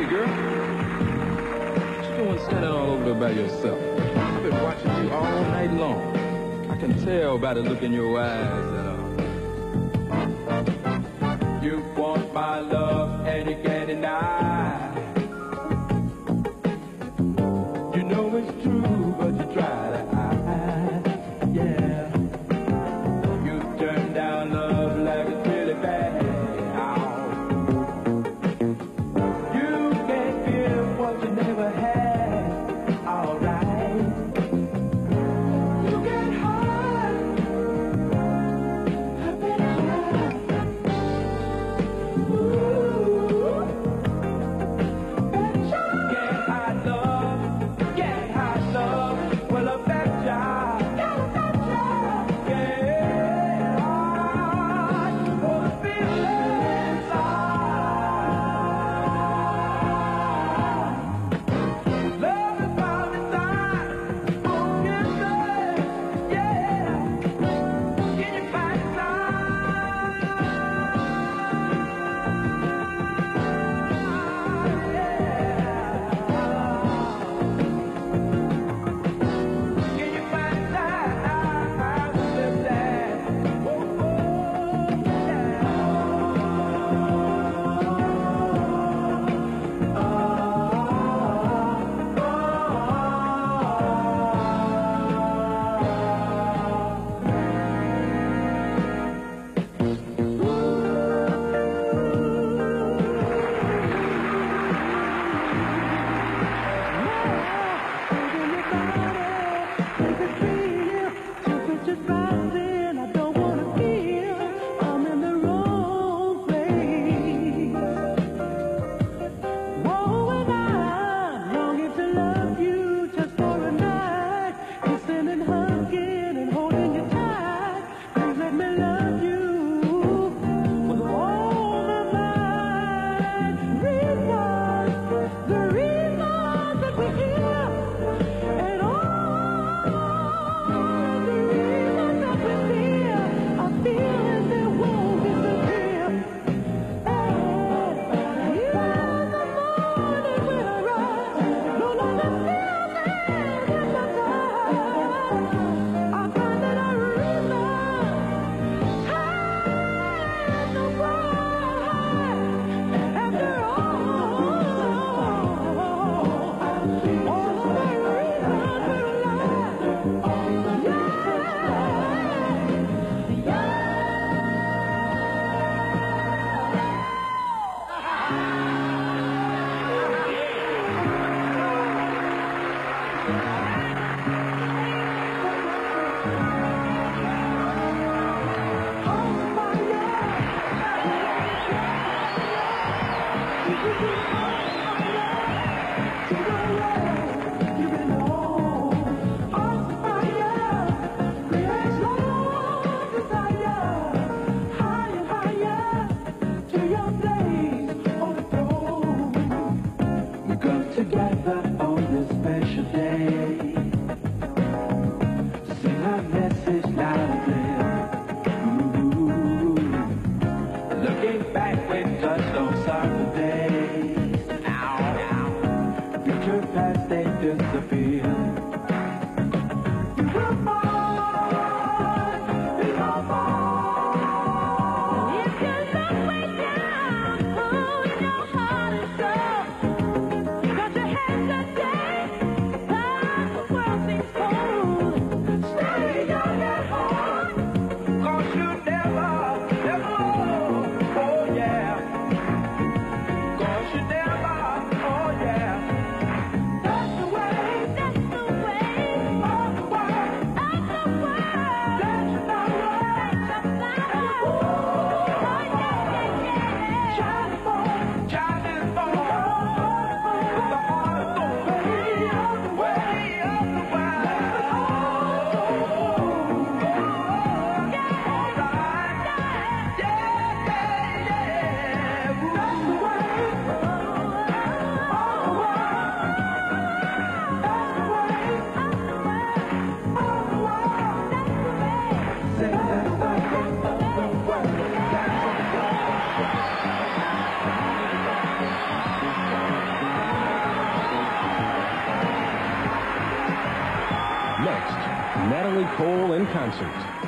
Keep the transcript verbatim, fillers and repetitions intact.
girl. What you doing standing all over there by yourself? I've been watching you all night long. I can tell by the look in your eyes that uh, you want my love and you can't deny. You know it's true, but you try to hide. Yeah. You turn down love like it's really bad. You can't give what you never had. All right. You get hard. I bet you. Ooh. Bet you. Get high love. Get high love. Well, I bet ya. Yeah, I bet ya. Get hard. For the feelings are. Love is by design. Oh, yes, sir. Yeah. Can you find time? Can you find time to live that? Oh, oh, together on this special day, sing our message loud and clear. Ooh, looking back, we touched on soccer days. Ow, ow. Future past, they disappear. You will find, you will find. If you look way down, oh, in your heart and soul. That's the way Natalie Cole in concert.